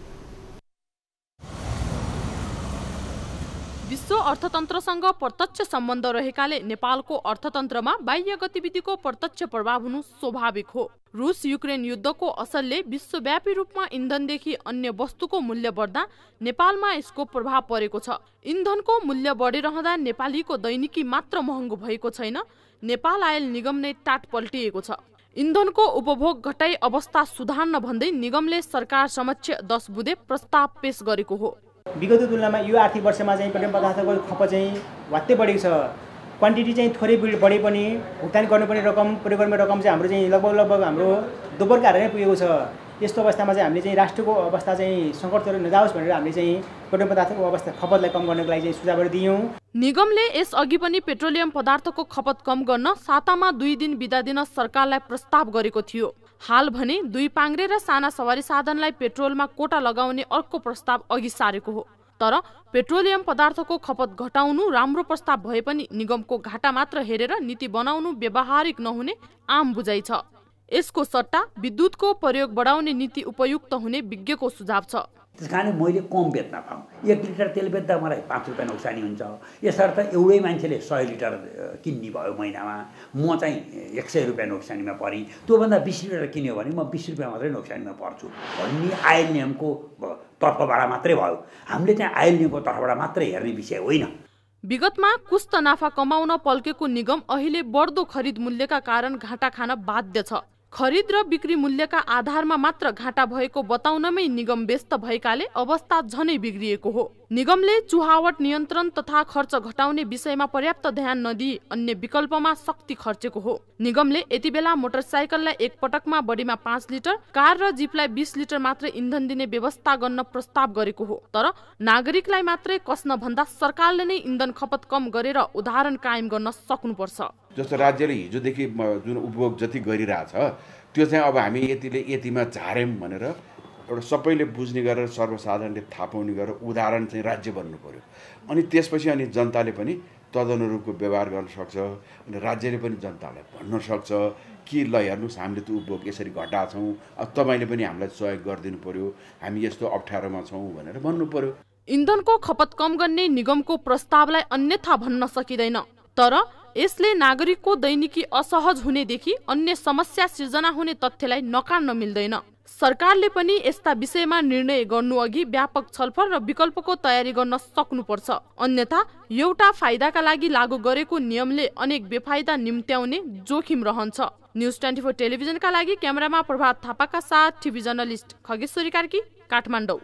विश्व अर्थतन्त्रसँग प्रत्यक्ष सम्बन्ध रहेकाले नेपालको अर्थतन्त्रमा बाह्य गतिविधिको प्रत्यक्ष प्रभाव हुनु स्वाभाविक हो। रुस युक्रेन युद्धको असरले विश्वव्यापी रूपमा इन्धनदेखि अन्य वस्तुको मूल्य बढ्दा नेपालमा यसको प्रभाव परेको छ। इन्धनको मूल्य बढिरहँदा नेपालीको दैनिकी मात्र महँगो भएको छैन, नेपाल आयल निगम नै टाट पल्टिएको छ। इन्धनको उपभोग घटाई अवस्था सुधार्न भन्दै निगमले सरकार समक्ष 10 बुँदे प्रस्ताव पेश गरेको हो। विगतको तुलनामा यो आर्थिक वर्षमा चाहिँ पेट्रोल पदार्थको खपत चाहिँ वात्तै बढेको छ। क्वान्टिटी चाहिँ थोरै बढे पनि भुक्तान गर्नुपर्ने रकम, प्रयोग गर्ने रकम चाहिँ हाम्रो चाहिँ लगभग हाम्रो दोब्बरका हारै पुगेको छ। यस्तो अवस्थामा चाहिँ हामीले चाहिँ राष्ट्रको अवस्था चाहिँ सङ्कटतिर नजाओस् भनेर हामीले चाहिँ पेट्रोल पदार्थको अवस्था खपतलाई कम गर्नको लागि चाहिँ सुझावहरू दियौँ। निगमले यसअघि पनि पेट्रोलियम पदार्थको खपत कम गर्न सातामा 2 दिन बिदा दिन सरकारलाई प्रस्ताव गरेको थियो। हाल भने 2 पाङ्ग्रे र साना सवारी साधनलाई पेट्रोलमा कोटा लगाउने अर्को प्रस्ताव अघि सारेको हो। तर पेट्रोलियम पदार्थको खपत घटाउनु राम्रो प्रस्ताव भए पनि निगमको घाटा मात्र हेरेर नीति बनाउनु व्यावहारिक नहुने आम बुझाइ छ। यसको सट्टा विद्युतको प्रयोग बढाउने नीति उपयुक्त हुने विज्ञको सुझाव छ। त्यसकारण मैले कम बेच्न पाऊँ। 1 लिटर तेल बेच्दा मलाई 5 रुपियाँ नोक्सानी हुन्छ। यसर्थ एउटै मान्छेले 100 लिटर किन्ने भयो महिनामा, म चाहिँ 100 रुपियाँ नोक्सानीमा परेँ। त्योभन्दा 20 लिटर किन्यो भने म 20 रुपियाँ मात्रै नोक्सानीमा पर्छु भन्ने आयल नियमको तर्फबाट मात्रै भयो। हामीले चाहिँ आयल नियमको तर्फबाट मात्रै हेर्ने विषय होइन। विगतमा कुस्त नाफा कमाउन पल्केको निगम अहिले बढ्दो खरिद मूल्यका कारण घाटा खान बाध्य छ। खरिद र बिक्री मूल्यका आधारमा मात्र घाटा भएको बताउनमै निगम व्यस्त भएकाले अवस्था झनै बिग्रिएको हो। निगमले चुहावट नियन्त्रण तथा खर्च घटाउने विषयमा पर्याप्त ध्यान नदिई अन्य विकल्पमा शक्ति खर्चेको हो। निगमले यति बेला मोटरसाइकललाई एक पटकमा बढीमा 5 लिटर, कार र जीपलाई 20 लिटर मात्र इन्धन दिने व्यवस्था गर्न प्रस्ताव गरेको हो। तर नागरिकलाई मात्रै कस्न भन्दा सरकारले नै इन्धन खपत कम गरेर उदाहरण कायम गर्न सक्नुपर्छ। जस्तो राज्यले हिजोदेखि जुन उपभोग जति गरिरहेछ त्यो चाहिँ अब हामी यतिमा झार्यौँ भनेर एउटा सबैले बुझ्ने गरेर सर्वसाधारणले थाहा पाउने गरेर उदाहरण चाहिँ राज्य बन्नु पर्यो। अनि त्यसपछि अनि जनताले पनि तदनुरूपको व्यवहार गर्न सक्छ। अनि राज्यले पनि जनतालाई भन्न सक्छ कि ल हेर्नुहोस् हामीले त उपभोग यसरी घटाएको छौँ, अब तपाईँले पनि हामीलाई सहयोग गरिदिनु पर्यो, हामी यस्तो अप्ठ्यारोमा छौँ भनेर भन्नु पर्यो। इन्धनको खपत कम गर्ने निगमको प्रस्तावलाई अन्यथा भन्न सकिँदैन। तर यसले नागरिकको दैनिकी असहज हुनेदेखि अन्य समस्या सिर्जना हुने तथ्यलाई नकार्न मिल्दैन। सरकारले पनि यस्ता विषयमा निर्णय गर्नु अघि व्यापक छलफल र विकल्पको तयारी गर्न सक्नुपर्छ। अन्यथा एउटा फाइदाका लागि लागू गरेको नियमले अनेक बेफाइदा निम्त्याउने जोखिम रहन्छ। न्यूज24 टेलिभिजनका लागि क्यामेरामा प्रभात थापाका साथ टिभी जर्नलिस्ट खगेश्वरी कार्की, काठमाडौँ।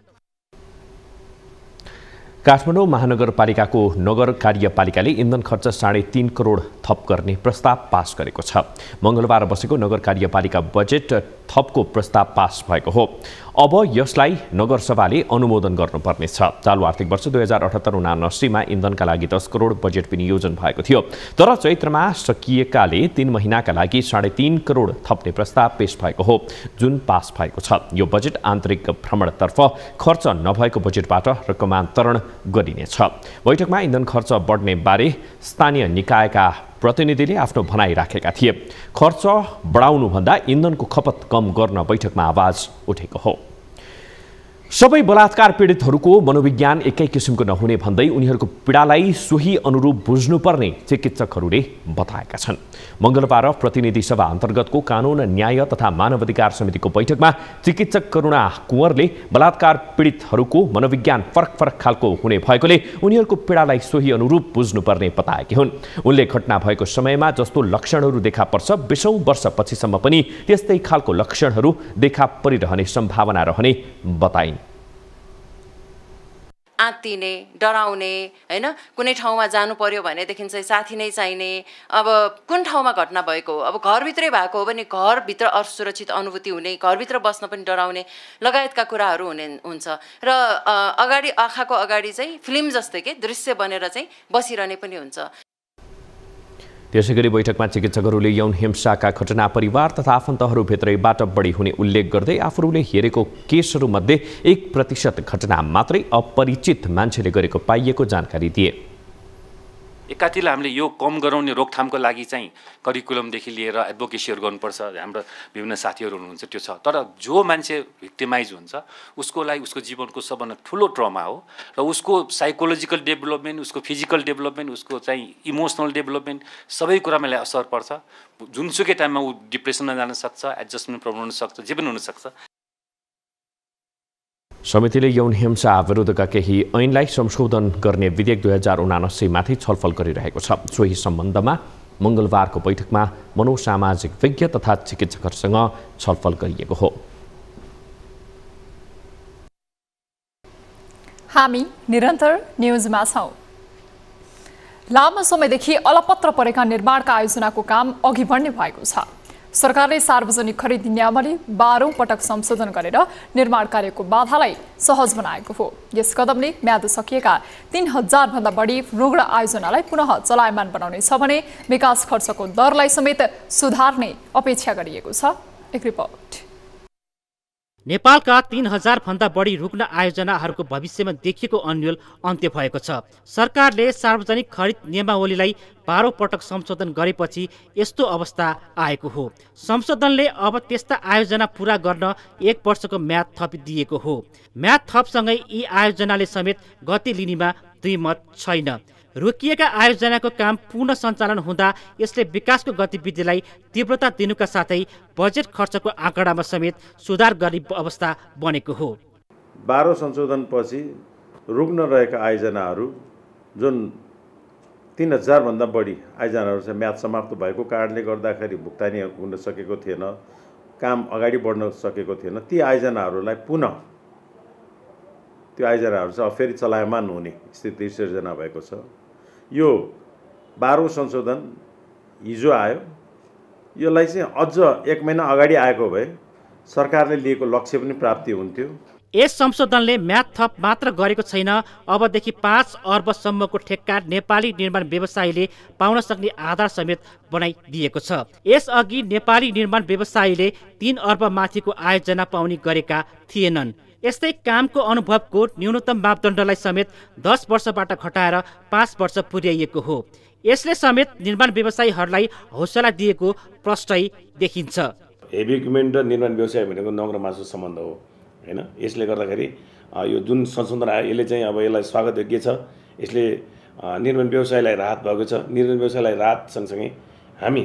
काठमाडौँ महानगरपालिकाको नगर कार्यपालिकाले इन्धन खर्च 3.5 करोड थप गर्ने प्रस्ताव पास गरेको छ। मंगलबार बसेको नगर कार्यपालिका बजेट थपको प्रस्ताव पास भएको हो। अब यसलाई नगरसभाले अनुमोदन गर्नुपर्नेछ। चालु आर्थिक वर्ष 2078-79 मा इन्धनका लागि 10 करोड बजेट विनियोजन भएको थियो। तर चैत्रमा सकिएकाले 3 महिनाका लागि 3.5 करोड थप्ने प्रस्ताव पेश भएको हो, जुन पास भएको छ। यो बजेट आन्तरिक भ्रमणतर्फ खर्च नभएको बजेटबाट रकमान्तरण गरिनेछ। बैठकमा इन्धन खर्च बढ्ने बारे स्थानीय निकायका प्रतिनिधिले आफ्नो भनाइ राखेका थिए। खर्च बढाउनुभन्दा इन्धनको खपत कम गर्न बैठकमा आवाज उठेको हो। सबै बलात्कार पीडितहरूको मनोविज्ञान एकै किसिमको नहुने भन्दै उनीहरूको पीडालाई सोही अनुरूप बुझ्नुपर्ने चिकित्सकहरूले बताएका छन्। मंगलबार प्रतिनिधि सभा अन्तर्गतको कानून न्याय तथा मानवाधिकार समितिको बैठकमा चिकित्सक करुणा कुँवरले बलात्कार पीडितहरूको मनोविज्ञान फरक फरक खालको हुने भएकोले उनीहरूको पीडालाई सोही अनुरूप बुझ्नुपर्ने बताएकी हुन्। उनले घटना भएको समयमा जस्तो लक्षणहरू देखा पर्छ 20औं वर्ष पछिसम्म पनि त्यस्तै खालको लक्षणहरू देखा परिरहने सम्भावना रहने बताइन्। आत्तिने, डराउने, हैन, कुनै ठाउँमा जानु पर्यो भनेदेखि चाहिँ साथी नै चाहिने, अब कुन ठाउँमा घटना भएको हो, अब घरभित्रै भएको हो भने घरभित्र असुरक्षित अनुभूति हुने, घरभित्र बस्न पनि डराउने लगायतका कुराहरू हुन्छ र अगाडि आँखाको अगाडि चाहिँ फिल्म जस्तै के दृश्य बनेर चाहिँ बसिरहने पनि हुन्छ। त्यसैगरी बैठकमा चिकित्सकहरूले यौन हिंसाका घटना परिवार तथा आफन्तहरूभित्रैबाट बढी हुने उल्लेख गर्दै आफूले हेरेको केसहरूमध्ये 1% घटना मात्रै अपरिचित मान्छेले गरेको पाइएको जानकारी दिए। एकातिर हामीले यो कम गराउने रोकथामको लागि चाहिँ करिकुलमदेखि लिएर एडभोकेसीहरू गर्नुपर्छ। हाम्रो विभिन्न साथीहरू हुनुहुन्छ, त्यो छ। तर जो मान्छे भिक्टिमाइज हुन्छ उसको लागि उसको जीवनको सबभन्दा ठुलो ट्रमा हो र उसको साइकोलोजिकल डेभलपमेन्ट, उसको फिजिकल डेभलपमेन्ट, उसको चाहिँ इमोसनल डेभलपमेन्ट सबै कुरामा असर पर्छ। जुनसुकै टाइममा ऊ डिप्रेसनमा जान सक्छ, एडजस्टमेन्ट प्रब्लम हुन सक्छ, जे पनि हुनसक्छ। समितिले यौन हिंसा विरुद्धका केही ऐनलाई संशोधन गर्ने विधेयक 2079 माथि छलफल गरिरहेको छ। सोही सम्बन्धमा मंगलबारको बैठकमा मनोसामाजिक विज्ञ तथा चिकित्सकहरूसँग छलफल गरिएको हो। हामी निरन्तर न्यूजमा छौं। लामो समयदेखि अलपत्र परेका निर्माणका आयोजनाको काम अघि बढ्ने भएको छ। सरकारले सार्वजनिक खरिद नियमावली 12औं पटक संशोधन गरेर निर्माण कार्यको बाधालाई सहज बनाएको हो। यस कदमले म्याद सकिएका 3000 भन्दा बढी रुग्ण आयोजनालाई पुनः चलायमान बनाउनेछ भने विकास खर्चको दरलाई समेत सुधार्ने अपेक्षा गरिएको छ। एक रिपोर्ट। नेपालका 3000 भन्दा बढी रुग्ण आयोजनाहरूको भविष्यमा देखिएको अन्यल अन्त्य भएको छ। सरकारले सार्वजनिक खरिद नियमावलीलाई 12औं पटक संशोधन गरेपछि यस्तो अवस्था आएको हो। संशोधनले अब त्यस्ता आयोजना पूरा गर्न 1 वर्षको म्याद थपिदिएको हो। म्याद थपसँगै यी आयोजनाले समेत गति लिनेमा दुई मत छैन। रोकिएका आयोजनाको काम पूर्ण सञ्चालन हुँदा यसले विकासको गतिविधिलाई तीव्रता दिनुका साथै बजेट खर्चको आँकडामा समेत सुधार गर्ने अवस्था बनेको हो। 12 संशोधनपछि रुग्न रहेका आयोजनाहरू जुन 3000 भन्दा बढी आयोजनाहरू चाहिँ म्याद समाप्त भएको कारणले गर्दाखेरि भुक्तानी हुन सकेको थिएन, काम अगाडि बढ्न सकेको थिएन, ती आयोजनाहरूलाई पुनः त्यो आयोजनाहरू चाहिँ फेरि चलायमान हुने स्थिति सिर्जना भएको छ। यो 12औं संशोधन हिजो आयो। यसलाई चाहिँ अझ 1 महिना अगाडि आएको भए सरकारले लिएको लक्ष्य पनि प्राप्ति हुन्थ्यो। यस संशोधनले म्याद थप मात्र गरेको छैन, अबदेखि 5 अर्बसम्मको ठेक्का नेपाली निर्माण व्यवसायीले पाउन सक्ने आधार समेत बनाइदिएको छ। यसअघि नेपाली निर्माण व्यवसायीले 3 अर्ब माथिको आयोजना पाउने गरेका थिएनन्। यस्तै कामको अनुभवको न्यूनतम मापदण्डलाई समेत 10 वर्षबाट घटाएर 5 वर्ष पुर्याइएको हो। यसले समेत निर्माण व्यवसायीहरूलाई हौसला दिएको प्रष्टै देखिन्छ। हेभी इक्विपमेन्ट र निर्माण व्यवसाय भनेको नगद मासु सम्बन्ध हो हैन। यसले गर्दाखेरि यो जुन संशोधन आयो यसले चाहिँ अब यसलाई स्वागत योग्य छ। यसले निर्माण व्यवसायलाई राहत भएको छ। निर्माण व्यवसायलाई राहत सँगसँगै हामी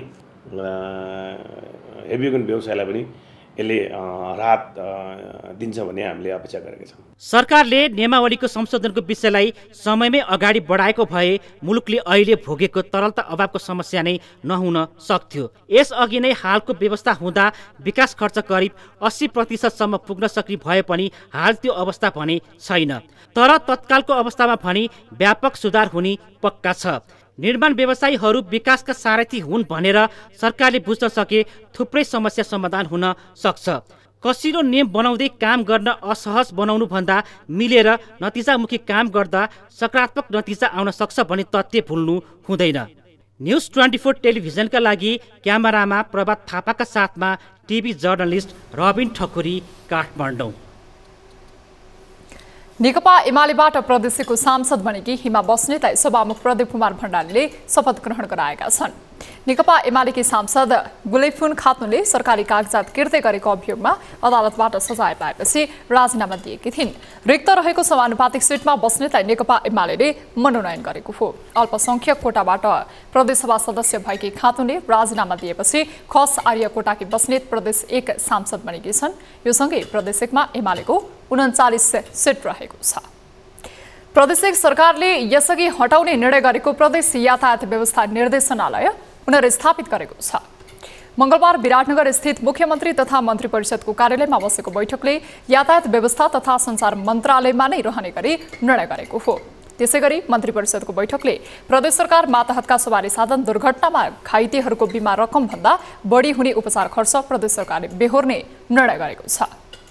हेभी इक्विपमेन्ट व्यवसायलाई पनि यसले राहत दिन्छ भन्ने हामीले अपेक्षा गरेका छौँ। सरकारले नियमावलीको संशोधनको विषयलाई समयमै अगाडि बढाएको भए मुलुकले अहिले भोगेको तरलता अभावको समस्या नै नहुन सक्थ्यो। यसअघि नै हालको व्यवस्था हुँदा विकास खर्च करिब 80% पुग्न सक्ने भए पनि हाल त्यो अवस्था भने छैन। तर तत्कालको अवस्थामा भने व्यापक सुधार हुने पक्का छ। निर्माण व्यवसायीहरू विकासका सारथी हुन् भनेर सरकारले बुझ्न सके थुप्रै समस्या समाधान हुन सक्छ। कसिलो नियम बनाउँदै काम गर्न असहज बनाउनु भन्दा मिलेर नतिजामुखी काम गर्दा सकारात्मक नतिजा आउन सक्छ भन्ने तथ्य भुल्नु हुँदैन। न्यूज 24 टेलिभिजनका लागि क्यामेरामा प्रभात थापाका साथमा टिभी जर्नलिस्ट रबिन ठकुरी, काठमाडौँ। नेकपा एमालेबाट प्रदेशको सांसद बनेकी हिमा बस्नेतलाई सभामुख प्रदीप कुमार भण्डारीले शपथ ग्रहण गराएका छन्। नेकपा एमालेकी सांसद गुलेफुन खातुनले सरकारी कागजात किर्दै गरेको अभियोगमा अदालतबाट सजाय पाएपछि राजीनामा दिएकी थिइन्। रिक्त रहेको समानुपातिक सिटमा बस्नेतलाई नेकपा एमालेले मनोनयन गरेको हो। अल्पसंख्यक कोटाबाट प्रदेशसभा सदस्य भएकी खातुनले राजीनामा दिएपछि खस आर्य कोटाकी बस्नेत प्रदेश 1 सांसद बनेकी छन्। यो सँगै प्रदेश 1 मा एमालेको 39 सिट रहेको छ। प्रदेश 1 सरकारले यसअघि हटाउने निर्णय गरेको प्रदेश यातायात व्यवस्था निर्देशनालय पुनर्स्थापित गरेको छ। मंगलबार विराटनगर स्थित मुख्यमन्त्री तथा मन्त्री परिषदको कार्यालयमा बसेको बैठकले यातायात व्यवस्था तथा सञ्चार मन्त्रालयमा नै रहने गरी निर्णय गरेको हो। त्यसैगरी मन्त्री परिषदको बैठकले प्रदेश सरकार मातहतका सवारी साधन दुर्घटनामा घाइतेहरूको बिमा रकम भन्दा बढी हुने उपचार खर्च प्रदेश सरकारले बेहोर्ने निर्णय गरेको छ।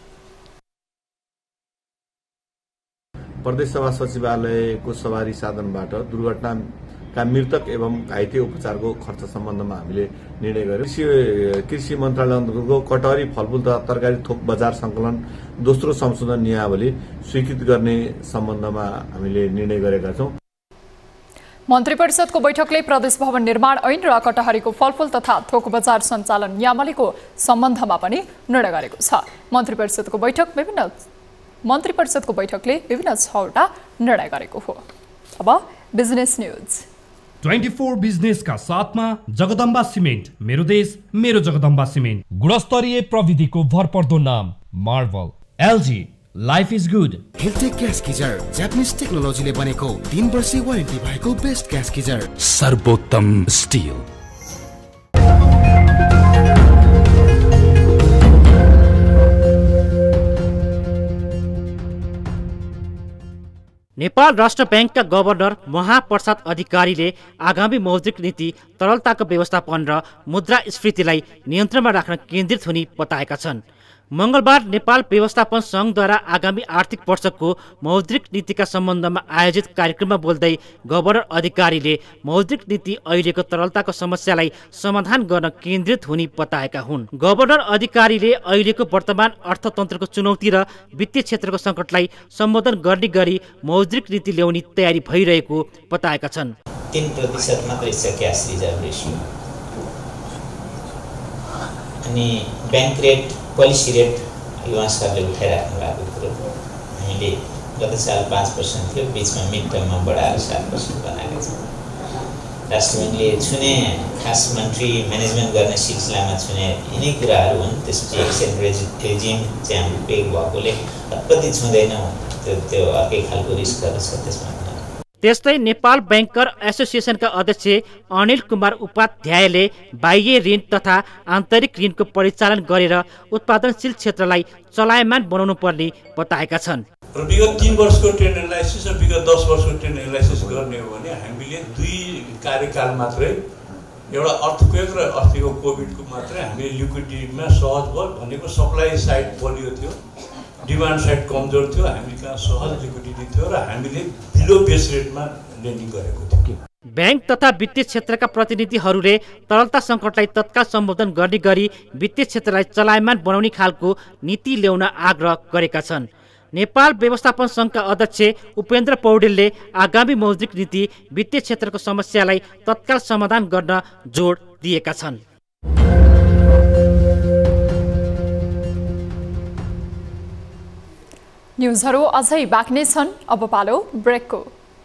प्रदेश सभा सचिवालयको सवारी साधनबाट दुर्घटनाका मृतक एवं घाइते उपचारको खर्च सम्बन्धमा हामीले निर्णय गर्यौं। कृषि मन्त्रालय अन्तर्गतको कटहरी फलफूल तथा तरकारी थोक बजार संकलन दोस्रो संशोधन नियमावली स्वीकृत गर्ने सम्बन्धमा हामीले निर्णय गरेका छौं। मन्त्री परिषदको बैठकले प्रदेश भवन निर्माण ऐन र कटहरीको फलफूल तथा थोक बजार सञ्चालन नियमावलीको सम्बन्धमा पनि निर्णय गरेको छ। मन्त्री परिषदको बैठकले विभिन्न 6वटा निर्णय गरेको हो। अब बिजनेस न्यूज 24 बिजनेस का साथमा जगदम्बा सिमेन्ट, मेरो देश मेरो जगदम्बा सिमेन्ट, गुणस्तरीय प्रविधिको भरपर्दो नाम marble. LG life is good. Hilltake gas geyser Japanese टेक्नोलोजीले बनेको 3 वर्षे वारेन्टी भएको बेस्ट ग्यास गिजर। सर्वोत्तम स्टिल। नेपाल राष्ट्र बैंकका गभर्नर महाप्रसाद अधिकारीले आगामी मौद्रिक नीति तरलताको व्यवस्थापन र मुद्रास्फीतिलाई नियन्त्रणमा राख्न केन्द्रित हुने बताएका छन्। मंगलबार नेपाल व्यवस्थापन संघद्वारा आगामी आर्थिक वर्षको मौद्रिक नीतिका सम्बन्धमा आयोजित कार्यक्रममा बोल्दै गभर्नर अधिकारीले मौद्रिक नीति अहिलेको तरलताको समस्यालाई समाधान गर्न केन्द्रित हुने बताएका हुन्। गभर्नर अधिकारीले अहिलेको वर्तमान अर्थतन्त्रको चुनौती र वित्तीय क्षेत्रको संकटलाई सम्बोधन गर्ने गरी मौद्रिक नीति ल्याउने तयारी भइरहेको बताएका छन्। 3% मात्रै छ क्यास रिजर्भ रेशियो अनि बैंक रेट पोलिसी रेट युवा सरकारले उठाइराख्नु भएको कुरो हामीले गत साल 5% थियो, बीचमा मिड टर्ममा बढाएर 7% बनाएका छौँ। राष्ट्र ब्याङ्कले छुने खास मन्ट्री म्यानेजमेन्ट गर्ने सिलसिलामा छुने यिनै कुराहरू हुन्। त्यसपछि एक्सचेन्ज रेजिम चाहिँ हाम्रो पेग भएकोले कति छुँदैनौँ, त्यो अर्कै खालको रिस्कहरू छ त्यसमा। त्यस्तै नेपाल बैंकर एसोसिएसनका अध्यक्ष अनिल कुमार उपाध्यायले बाह्य ऋण तथा आन्तरिक ऋणको परिचालन गरेर उत्पादनशील क्षेत्रलाई चलायमान बनाउनु पर्ने बताएका छन्। र विगत 3 वर्षको ट्रेन्ड एनालाइसिस र विगत 10 वर्षको ट्रेन्ड एनालाइसिस गर्ने हो भने हामीले 2 कार्यकाल मात्रै एउटा अर्थक्वेक र अस्तिको कोभिडको मात्रै हामीले लिक्विडिटीमा सहज भयो भनेको सप्लाई साइड बलियो थियो, डिमान्ड साइड कमजोर थियो, हामी कहाँ सहज लिक्विडिटी थियो र हामीले बिलो बेस रेटमा लेन्डिङ गरेको थियो। बैंक तथा वित्तीय क्षेत्रका प्रतिनिधिहरूले तरलता सङ्कटलाई तत्काल सम्बोधन गर्ने गरी वित्तीय क्षेत्रलाई चलायमान बनाउने खालको नीति ल्याउन आग्रह गरेका छन्। नेपाल व्यवस्थापन संघका अध्यक्ष उपेन्द्र पौडेलले आगामी मौद्रिक नीति वित्तीय क्षेत्रको समस्यालाई तत्काल समाधान गर्न जोड दिएका छन्। न्यूजहरू अझै बाँकी नै छन्, अब पालो ब्रेकको।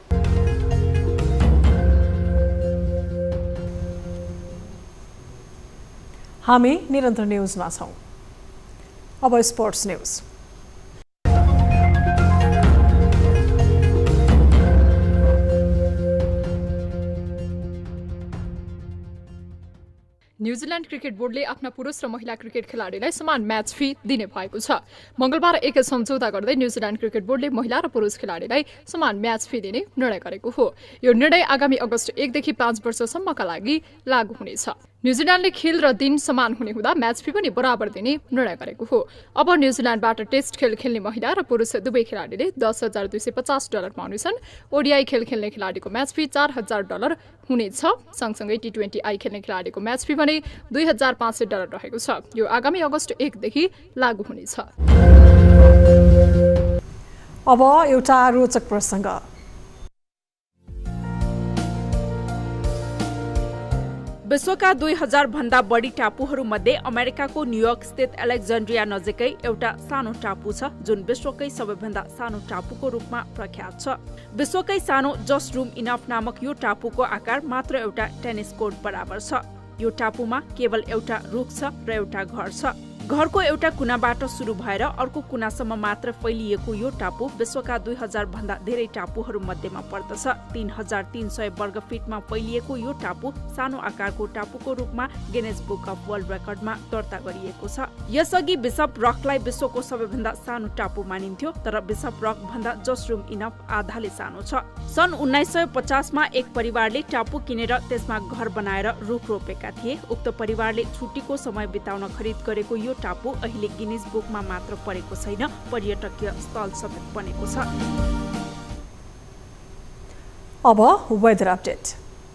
हामी निरन्तर न्यूजमा छौं। अब स्पोर्ट्स न्यूज। न्यूजील्यान्ड क्रिकेट बोर्डले आफ्ना पुरुष र महिला क्रिकेट खेलाडीलाई समान म्याच फी दिने भएको छ। मंगलबार एक सम्झौता गर्दै न्यूजील्यान्ड क्रिकेट बोर्डले महिला र पुरुष खेलाडीलाई समान म्याच फी दिने निर्णय गरेको हो। यो निर्णय आगामी अगस्त 1 देखि 5 वर्षसम्मका लागि लागू हुनेछ। न्यूजील्यान्डले खेल र दिन समान हुने हुँदा म्याच फी पनि बराबर दिने निर्णय गरेको हो। अब न्यूजील्यान्डबाट टेस्ट खेल खेल्ने महिला र पुरुष दुवै खेलाडीले $10,250 पाउनेछन्। ओडीआई खेल खेल्ने खेलाडीको म्याच फी $4,000 हुनेछ। सँगसँगै T20 आई खेल्ने खेलाडीको म्याच फी भने $2,500 रहेको छ। यो आगामी अगस्त 1 देखि लागू हुनेछ। अब एउटा रोचक प्रसङ्ग। विश्वका 2000 भन्दा बढी टापुहरूमध्ये अमेरिकाको न्युयोर्क स्थित एलेक्जेन्ड्रिया नजिकै एउटा सानो टापु छ जुन विश्वकै सबैभन्दा सानो टापुको रूपमा प्रख्यात छ। विश्वकै सानो जस्ट रूम इनफ नामक यो टापुको आकार मात्र एउटा टेनिस कोर्ट बराबर छ। यो टापुमा केवल एउटा रुख छ र एउटा घर छ। घरको एउटा कुनाबाट सुरु भएर अर्को कुनासम्म मात्र फैलिएको यो टापु विश्वका 2000 भन्दा धेरै टापुहरू मध्येमा पर्दछ। 3300 वर्ग फिटमा फैलिएको यो टापु सानो आकारको टापुको रूपमा गिनेस बुक अफ वर्ल्ड रेकर्डमा दर्ता गरिएको छ। यसअघि बिशप रकलाई विश्वको सबैभन्दा सानो टापु मानिन्थ्यो, तर बिशप रक भन्दा जस्ट रूम इनफ आधाले सानो छ। सन् 1950 मा एक परिवारले टापु किनेर त्यसमा घर बनाएर रुख रोपेका थिए। उक्त परिवारले छुट्टीको समय बिताउन खरिद गरेको यो टापु अहिले गिनिज बुकमा मात्र परेको छैन, पर्यटकीय स्थल समेत बनेको छ। अब वेदर अपडेट।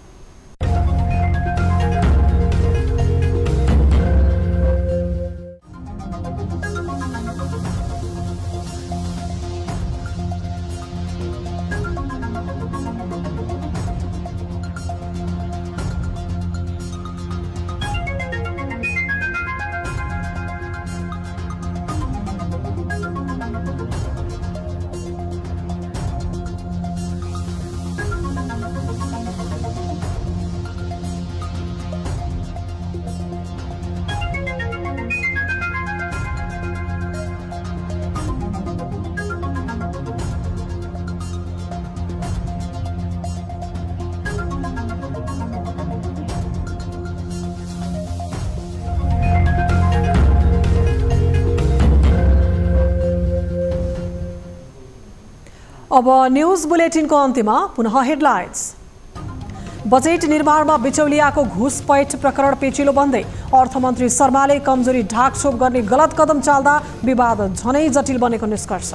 अब न्यूज बुलेटिनको अन्त्यमा पुनः हेडलाइन्स। बजेट निर्माणमा बिचौलियाको घुसपैठ प्रकरण पेचिलो बन्दै अर्थमन्त्री शर्माले कमजोरी ढाकछोप गर्ने गलत कदम चाल्दा विवाद झनै जटिल बनेको निष्कर्ष।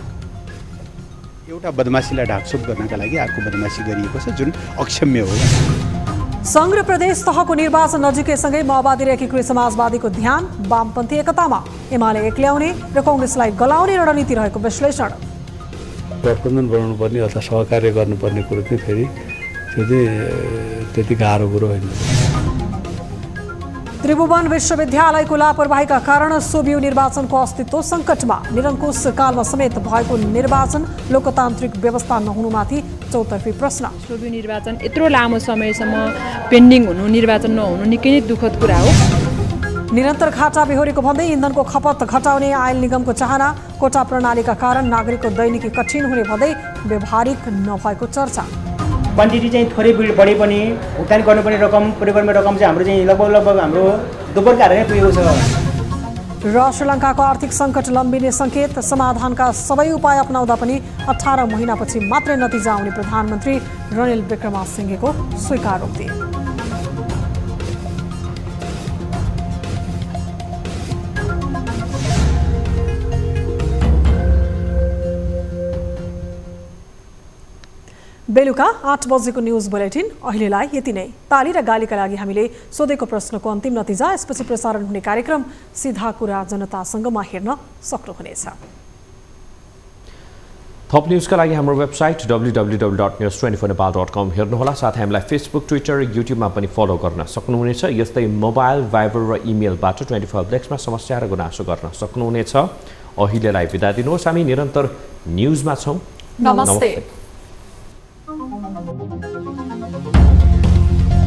एउटा बदमाशीलाई ढाकछोप गर्नका लागि अर्को बदमाशी गरिएको छ जुन अक्षम्य हो। संघ र प्रदेश तहको निर्वाचन नजिकैसँगै माओवादी र एकीकृत समाजवादीको ध्यान वामपन्थी एकतामा, एमाले एक्ल्याउने र कांग्रेसलाई गलाउने रणनीति रहेको विश्लेषण। गठबन्धन बनाउनु पर्ने अथवा सहकार्य गर्नुपर्ने कुरो चाहिँ फेरि त्यो चाहिँ त्यति गाह्रो कुरो होइन। त्रिभुवन विश्वविद्यालयको लापरवाहीका कारण सोभियो निर्वाचनको अस्तित्व सङ्कटमा। निरङ्कुश कालमा समेत भएको निर्वाचन लोकतान्त्रिक व्यवस्था नहुनुमाथि चौतर्फी प्रश्न। सोभियो निर्वाचन यत्रो लामो समयसम्म पेन्डिङ हुनु, निर्वाचन नहुनु निकै नै दुःखद कुरा हो। निरन्तर घाटा बेहोरेको भन्दै इन्धनको खपत घटाउने आयल निगमको चाहना। कोटा प्रणालीका कारण नागरिकको दैनिकी कठिन हुने भन्दै व्यवहारिक नभएको चर्चा। क्वान्टिटी चाहिँ थोरै बढे पनि भुक्तान गर्नुपर्ने रकम, प्रयोग गर्ने रकम चाहिँ हाम्रो चाहिँ लगभग हाम्रो दोब्बरका हारेर पुगेको छ। र श्रीलङ्काको आर्थिक सङ्कट लम्बिने सङ्केत। समाधानका सबै उपाय अपनाउँदा पनि 18 महिनापछि मात्रै नतिजा आउने प्रधानमन्त्री रनिल विक्रमसिंघेको स्वीकारोक्ति। बेलुका 8 बजेको न्यूज बुलेटिन अहिलेलाई यति नै। ताली र गालीका लागि हामीले सोधेको प्रश्नको अन्तिम नतिजा यसपछि प्रसारण हुने कार्यक्रम सीधा कुरा जनतासँगमा हेर्न सक्नुहुनेछ। थप न्यूजका लागि हाम्रो वेबसाइट www.news24nepal.com हेर्नुहोला। साथै हामीलाई फेसबुक, ट्विटर र युट्युबमा पनि फलो गर्न सक्नुहुनेछ। यस्तै मोबाइल, भाइबर र इमेलबाट 24 ब्लेक्समा समस्या र गुनासो गर्न सक्नुहुनेछ। अहिलेलाई बिदा दिनुहोस्। हामी निरन्तर न्यूजमा छौँ। नमस्ते।